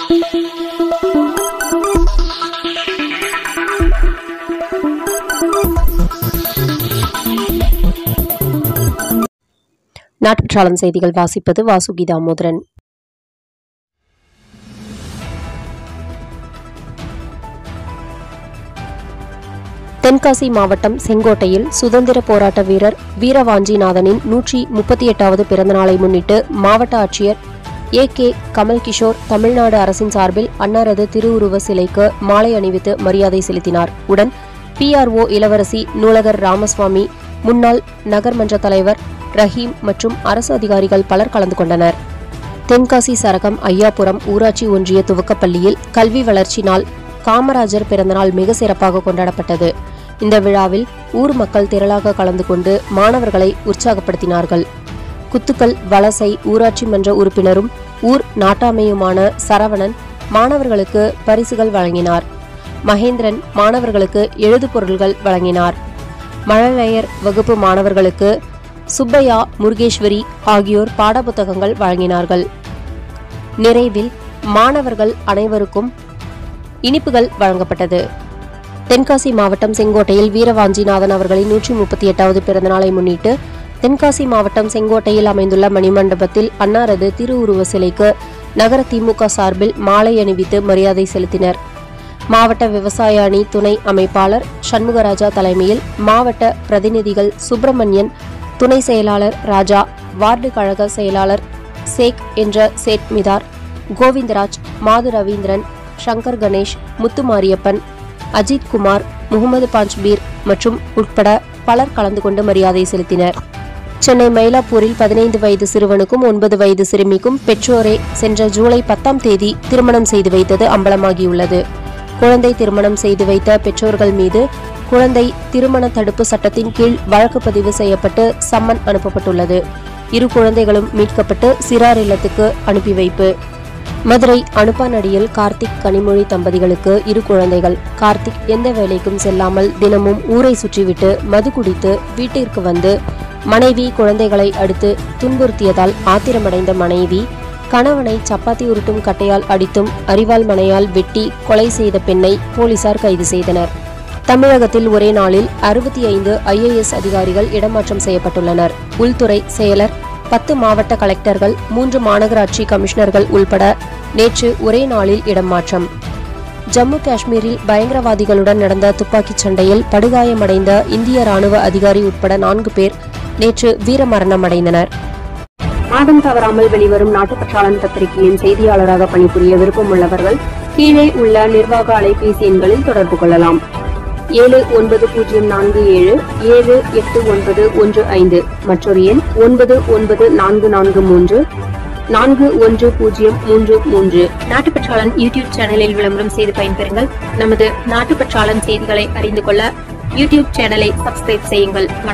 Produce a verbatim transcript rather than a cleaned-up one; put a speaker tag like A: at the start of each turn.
A: நாட்டுப்பற்றாளன் செய்திகள் வாசிப்பது வாசுகி தாமோதரன். தென்காசி மாவட்டம் செங்கோட்டையில் சுதந்திர போராட்ட வீரர் வீரவாஞ்சிநாதனின் நூற்றி முப்பத்தி எட்டாவது பிறந்தநாளை முன்னிட்டு மாவட்ட ஆட்சியர் ஏ கே கமல்கிஷோர் தமிழ்நாடு அரசின் சார்பில் அன்னாரது திருவுருவ சிலைக்கு மாலை அணிவித்து மரியாதை செலுத்தினார். உடன் பி ஆர் ஓ இளவரசி நூலகர் ராமசுவாமி, முன்னாள் நகர்மன்ற தலைவர் ரஹீம் மற்றும் அரசு அதிகாரிகள் பலர் கலந்து கொண்டனர். தென்காசி சரகம் ஐயாபுரம் ஊராட்சி ஒன்றிய துவக்கப்பள்ளியில் கல்வி வளர்ச்சி நாள் காமராஜர் பிறந்தநாள் மிக சிறப்பாக கொண்டாடப்பட்டது. இந்த விழாவில் ஊர் மக்கள் திரளாக கலந்து கொண்டு மாணவர்களை உற்சாகப்படுத்தினார்கள். குத்துக்கல் வலசை ஊராட்சி மன்ற உறுப்பினரும் ஊர் நாட்டாமையுமான சரவணன் மாணவர்களுக்கு பரிசுகள் வழங்கினார். மகேந்திரன் மாணவர்களுக்கு எழுது பொருள்கள் வழங்கினார். மழலையர் வகுப்பு மாணவர்களுக்கு சுப்பையா, முருகேஸ்வரி ஆகியோர் பாடப்புத்தகங்கள் வழங்கினார்கள். நிறைவில் மாணவர்கள் அனைவருக்கும் இனிப்புகள் வழங்கப்பட்டது. தென்காசி மாவட்டம் செங்கோட்டையில் வீரவாஞ்சிநாதன் அவர்களின் நூற்றி முப்பத்தி எட்டாவது பிறந்தநாளை முன்னிட்டு தென்காசி மாவட்டம் செங்கோட்டையில் அமைந்துள்ள மணிமண்டபத்தில் அன்னாரது திருவுருவ சிலைக்கு நகர திமுக சார்பில் மாலை அணிவித்து மரியாதை செலுத்தினர். மாவட்ட விவசாய அணி துணை அமைப்பாளர் சண்முகராஜா தலைமையில் மாவட்ட பிரதிநிதிகள் சுப்பிரமணியன், துணை செயலாளர் ராஜா, வார்டு கழக செயலாளர் சேக் என்ற சேட் மிதார், கோவிந்தராஜ், மாது ரவீந்திரன், சங்கர் கணேஷ், முத்துமாரியப்பன், அஜித் குமார், முகமது பாஞ்ச்பீர் மற்றும் உட்பட பலர் கலந்து கொண்டு மரியாதை செலுத்தினர். சென்னை மயிலாப்பூரில் பதினைந்து வயது சிறுவனுக்கும் ஒன்பது வயது சிறுமிக்கும் பெற்றோரே சென்ற ஜூலை பத்தாம் தேதி திருமணம் செய்து வைத்தது அம்பலமாகியுள்ளது. குழந்தை திருமணம் செய்து வைத்த பெற்றோர்கள் மீது குழந்தை திருமண தடுப்பு சட்டத்தின் கீழ் வழக்கு பதிவு செய்யப்பட்டு சம்மன் அனுப்பப்பட்டுள்ளது. இரு குழந்தைகளும் மீட்கப்பட்டு சிறார் இல்லத்துக்கு அனுப்பி வைப்பு. மதுரை அனுப்பானடியில் கார்த்திக் கனிமொழி தம்பதிகளுக்கு இரு குழந்தைகள். கார்த்திக் எந்த வேலைக்கும் செல்லாமல் தினமும் ஊரை சுற்றிவிட்டு மது குடித்து வீட்டிற்கு வந்து மனைவி குழந்தைகளை அடுத்து துன்புறுத்தியதால் ஆத்திரமடைந்த மனைவி கணவனை சப்பாத்தி உருட்டும் கட்டையால் அடித்தும் அரிவாள் மனையால் வெட்டி கொலை செய்த பெண்ணை போலீசார் கைது செய்தனர். தமிழகத்தில் ஒரே நாளில் அறுபத்தி ஐந்து ஐ ஏ எஸ் அதிகாரிகள் இடமாற்றம் செய்யப்பட்டுள்ளனர். உள்துறை செயலர், பத்து மாவட்ட கலெக்டர்கள், மூன்று மாநகராட்சி கமிஷனர்கள் உள்பட நேற்று ஒரே நாளில் இடமாற்றம். ஜம்மு காஷ்மீரில் பயங்கரவாதிகளுடன் நடந்த துப்பாக்கிச் சண்டையில் படுகாயமடைந்த இந்திய ராணுவ அதிகாரி உட்பட நான்கு பேர் நேற்று வீரமரணமடைந்தனர். மாதம் தவறாமல் வெளிவரும் நாட்டுப்பற்றாளன் பத்திரிகையின் செய்தியாளராக பணிபுரிய விருப்பமுள்ளவர்கள் கீழே உள்ள நிர்வாக அலைபேசி எண்களில் தொடர்பு கொள்ளலாம். ஏழு ஒன்பது பூஜ்ஜியம் நான்கு ஏழு ஏழு எட்டு ஒன்பது ஒன்று ஐந்து, மற்றொரு எண் ஒன்பது ஒன்பது நான்கு நான்கு மூன்று நான்கு ஒன்று பூஜ்ஜியம் மூன்று மூன்று. நாட்டுப்பற்றாளன் யூடியூப் சேனலில் விளம்பரம் செய்து பயன்பெறுங்கள். நமது நாட்டுப்பற்றாளன் செய்திகளை அறிந்து கொள்ள யூடியூப் சேனலை சப்ஸ்கிரைப் செய்யுங்கள்.